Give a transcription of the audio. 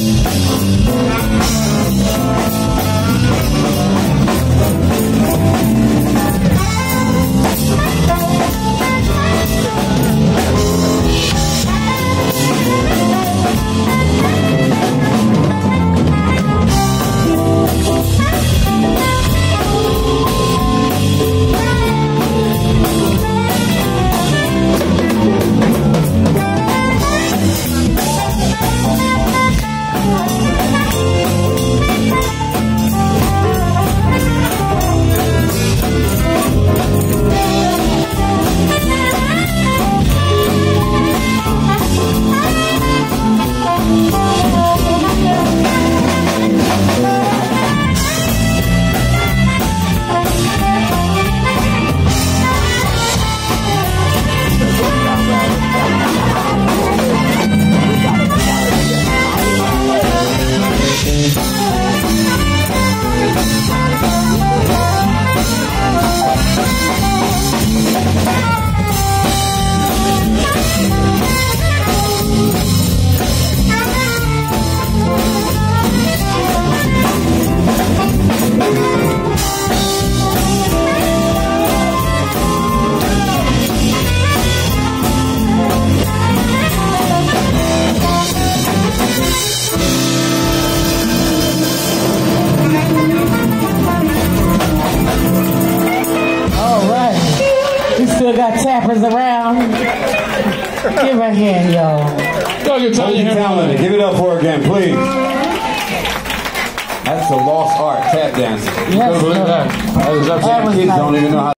Still got tappers around. Give a hand, y'all. Go, you're talented. Give it up for her again, please. That's a lost art, tap dancing. Yes, that. Kids don't even know how